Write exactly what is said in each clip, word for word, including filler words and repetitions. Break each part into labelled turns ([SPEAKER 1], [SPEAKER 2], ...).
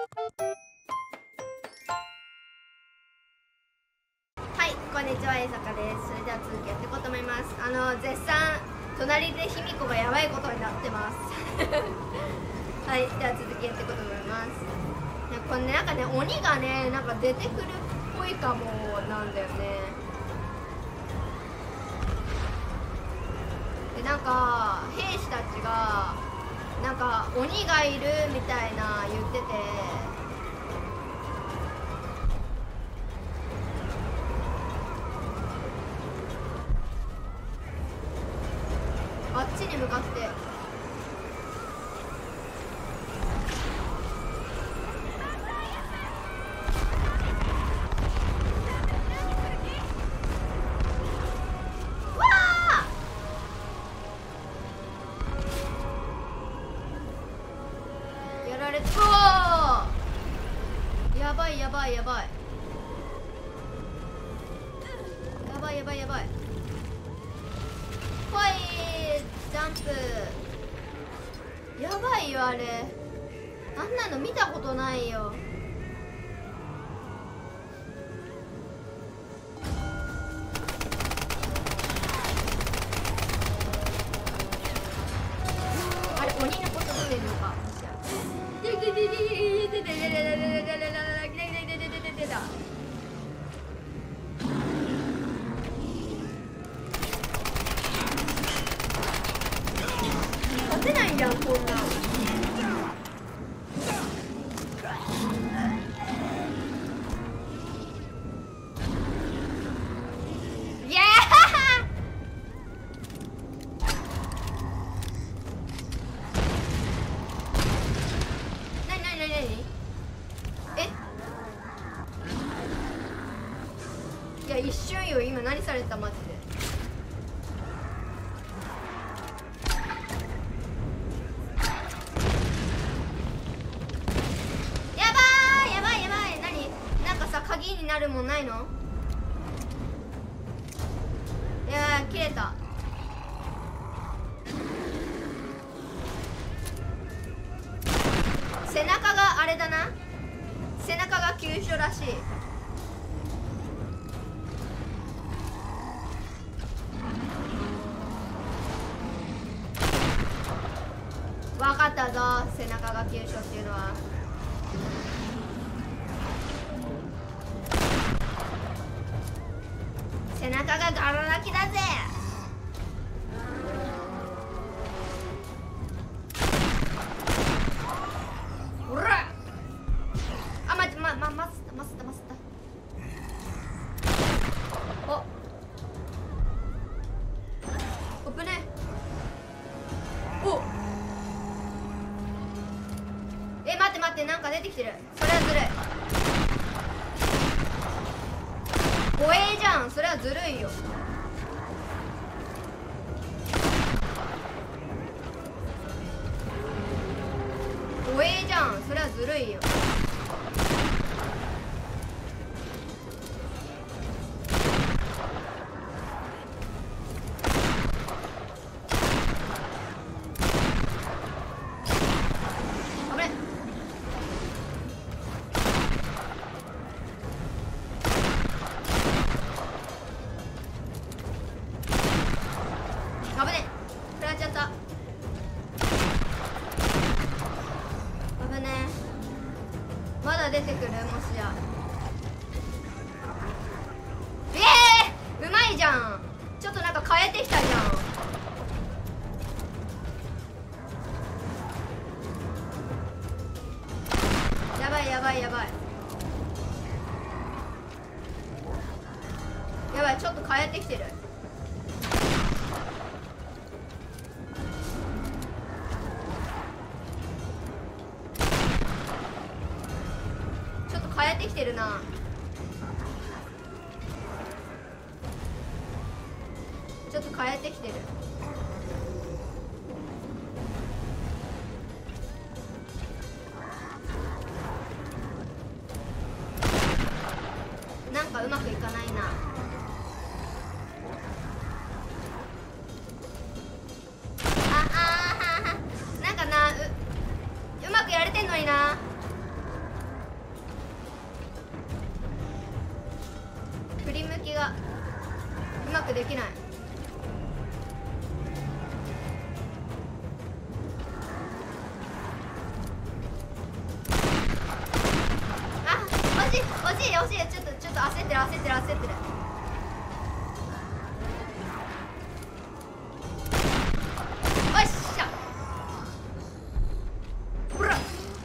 [SPEAKER 1] はい、こんにちは、えさかです。それでは続きやっていこうと思います。あの絶賛隣で卑弥呼がやばいことになってますはい、では続きやっていこうと思います。でこれね、なんかね、鬼がね、なんか出てくるっぽいかもなんだよね。でなんか兵士たちがなんか鬼がいるみたいな言ってて、あっちに向かってわあ、やられた。やばいやばいやばいやばいやばいやばい。ほい、ジャンプ。やばいよあれ、あんなの見たことないよ。あれ鬼のことしてるのか。勝てないじゃんこんなん。イエーなになになになに。え、いや一瞬よ、今何されたマジで。鍵になるもんないの？いやー切れた。背中があれだな、背中が急所らしい。わかったぞ、背中が急所っていうのは。背中がガラ空きだぜ。おらあ、ま、ま、ま、ますったますったますった。おおぶね。おえ、待って待って、なんか出てきてる。それはずるい。怖えじゃん、それはずるいよ。怖えじゃん、それはずるいよ。出てくる、もしや。ええー、うまいじゃん。ちょっとなんか変えてきたじゃん。やばいやばいやばいやばい、ちょっと変えてきてる。変えてきてるな。ちょっと変えてきてる。なんかうまくいかないな。ああー、なんかな、ううまくやれてんのにな。 まくできない。あ、惜しい惜しい惜しい。ちょっとちょっと焦ってる焦ってる焦ってる。おっしゃ、ほら。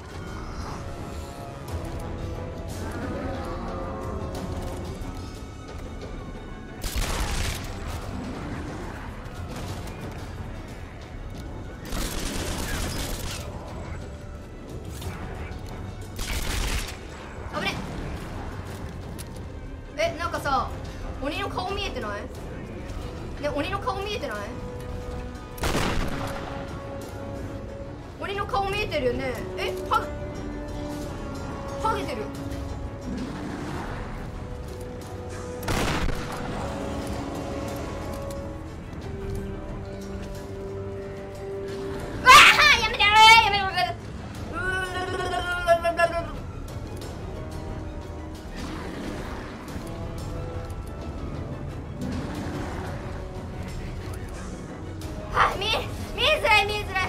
[SPEAKER 1] え、なんかさ、鬼の顔見えてない？ね、鬼の顔見えてない？鬼の顔見えてるよね。え、はハゲてる。うわー、やめてやめてやめて。あ、見え見えづらい見えづらい。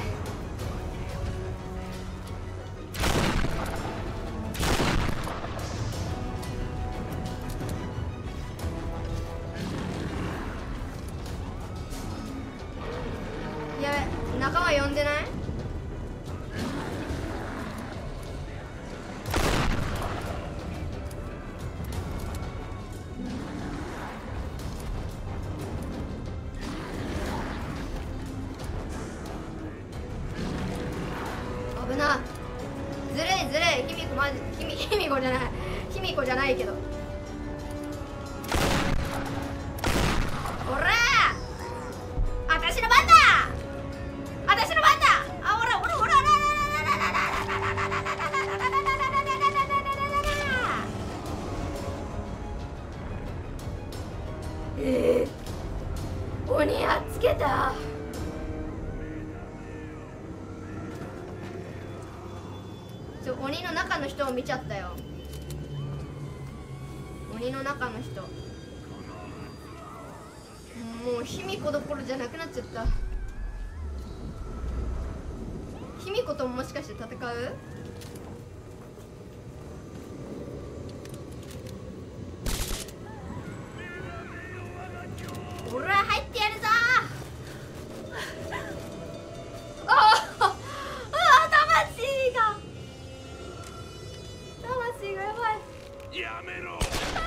[SPEAKER 1] やべ、仲間呼んでない？危な。ずるいずるい。ひみこマジひみひみこじゃないひみこじゃないけど。おらー、私の番だ私の番だ。あ、おらおらおらおらえー、鬼やっつけた。ちょ、鬼の中の人を見ちゃったよ。鬼の中の人もう卑弥呼どころじゃなくなっちゃった。卑弥呼とももしかして戦う？俺は入ってやるぞー。ああ、ああ、魂が魂がやばい。
[SPEAKER 2] やめろ。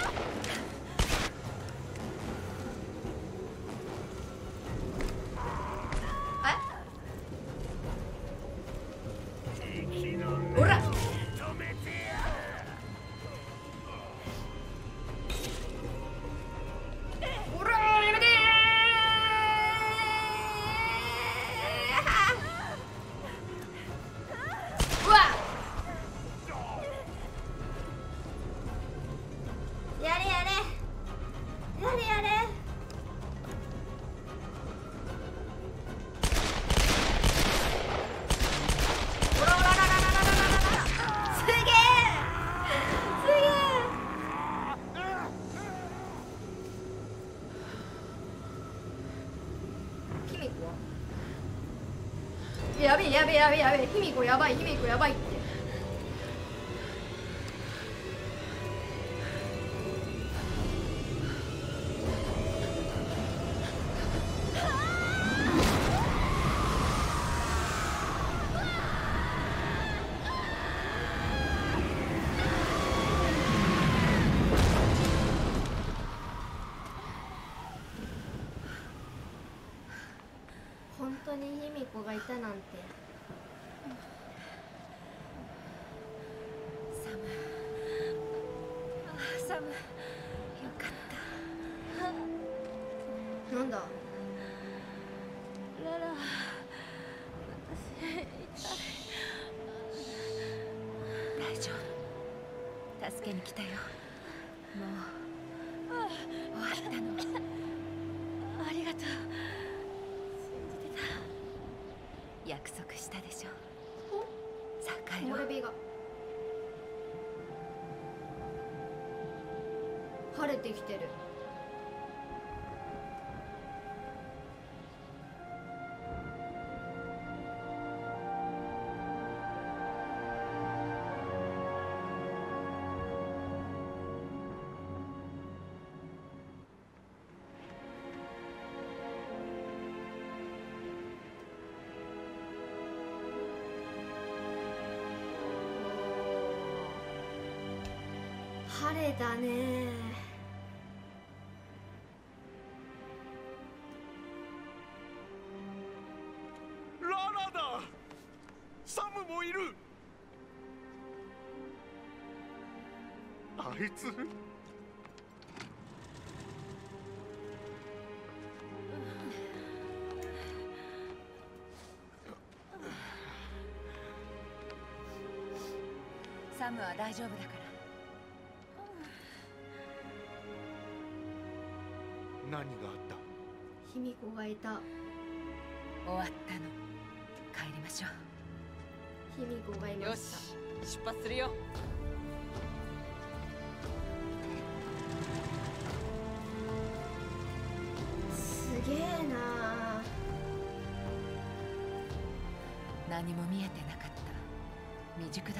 [SPEAKER 1] ほら、ほら、やめてー。うわ、やれやれやれやれ。ほらほらららららららら。すげえすげえ。卑弥呼はやべえやべえやべえやべえ。卑弥呼やばい卑弥呼やばいって。本当に卑弥呼がいたなんて。
[SPEAKER 3] サム、あ、サム、よかった。
[SPEAKER 1] なんだ。
[SPEAKER 3] ララ、私痛い。大丈夫、助けに来たよ。もう終わったの。ありがとう。約束したでしょ。さあ帰ろう。
[SPEAKER 1] モルビが晴れてきてる。 晴れだね。
[SPEAKER 2] ララだ。サムもいる。あいつ
[SPEAKER 3] サムは大丈夫だから。
[SPEAKER 2] 何があった？
[SPEAKER 1] 卑弥呼がいた。
[SPEAKER 3] 終わったの。帰りましょ
[SPEAKER 1] 卑弥呼がいま
[SPEAKER 3] う。よ
[SPEAKER 1] した。
[SPEAKER 3] し、出発するよ。
[SPEAKER 1] すげえな。
[SPEAKER 3] 何も見えてなかった。未熟だった。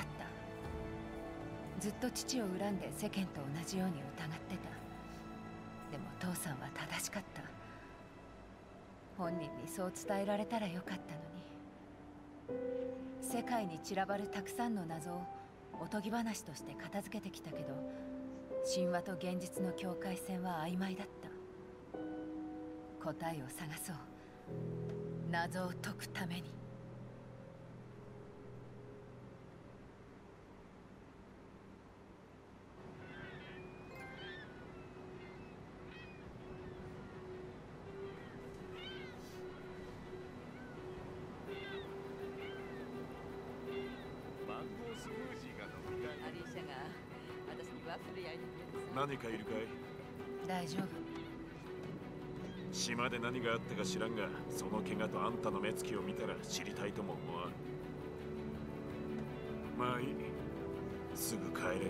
[SPEAKER 3] ずっと父を恨んで世間と同じように疑ってた。でも父さんは正しかった。本人にそう伝えられたらよかったのに。世界に散らばるたくさんの謎をおとぎ話として片付けてきたけど、神話と現実の境界線は曖昧だった。答えを探そう。謎を解くために。
[SPEAKER 2] マンゴースムージーが飲みたい。
[SPEAKER 3] アリーシャが私にワッフル焼いてくれてさ。
[SPEAKER 2] 何かいるかい？
[SPEAKER 3] 大丈夫。
[SPEAKER 2] 島で何があったか知らんが、その怪我とあんたの目つきを見たら知りたいとも思わん。まあいい、すぐ帰れる。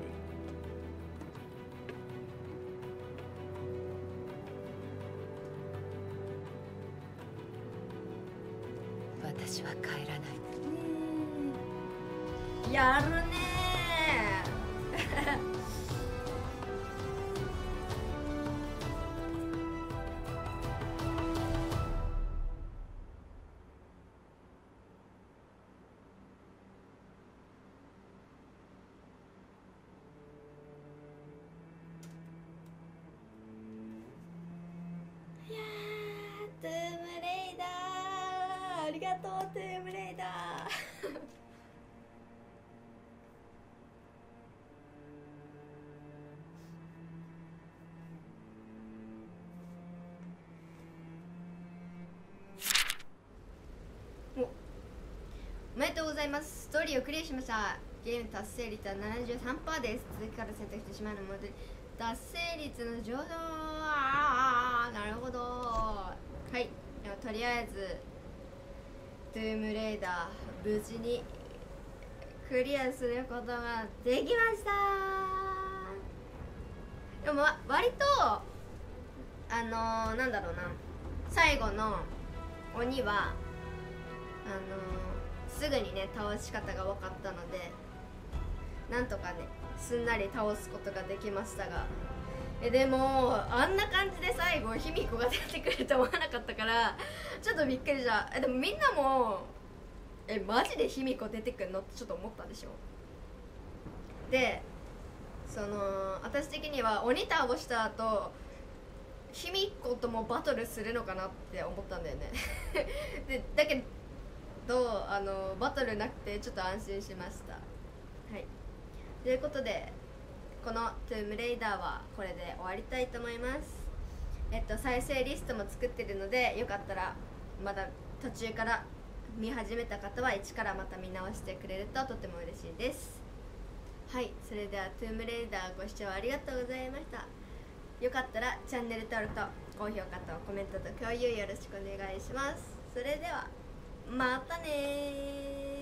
[SPEAKER 3] 私は帰らない。
[SPEAKER 1] やるねー。いやー、トゥームレイダー、ありがとうトゥームレイダーお、おめでとうございます。ストーリーをクリアしました。ゲーム達成率は ななじゅうさんパーセント です。続きから選択してしまうのも達成率の上昇。あー、なるほど。はい、ではとりあえずトゥームレイダー無事にクリアすることができました。でも、わ割とあのー、なんだろうな、最後の鬼はあのー、すぐにね倒し方が分かったので、なんとかねすんなり倒すことができましたが、えでもあんな感じで最後卑弥呼が出てくると思わなかったからちょっとびっくりした。えでもみんなもえマジで卑弥呼出てくるのってちょっと思ったでしょ。でその私的には鬼倒した後卑弥呼ともバトルするのかなって思ったんだよねでだけどあのバトルなくてちょっと安心しました。はい、ということでこのトゥームレイダーはこれで終わりたいと思います。えっと再生リストも作ってるので、よかったらまだ途中から見始めた方は一からまた見直してくれるととても嬉しいです。はい、それではトゥームレイダーご視聴ありがとうございました。よかったらチャンネル登録と高評価とコメントと共有よろしくお願いします。それではまたねー。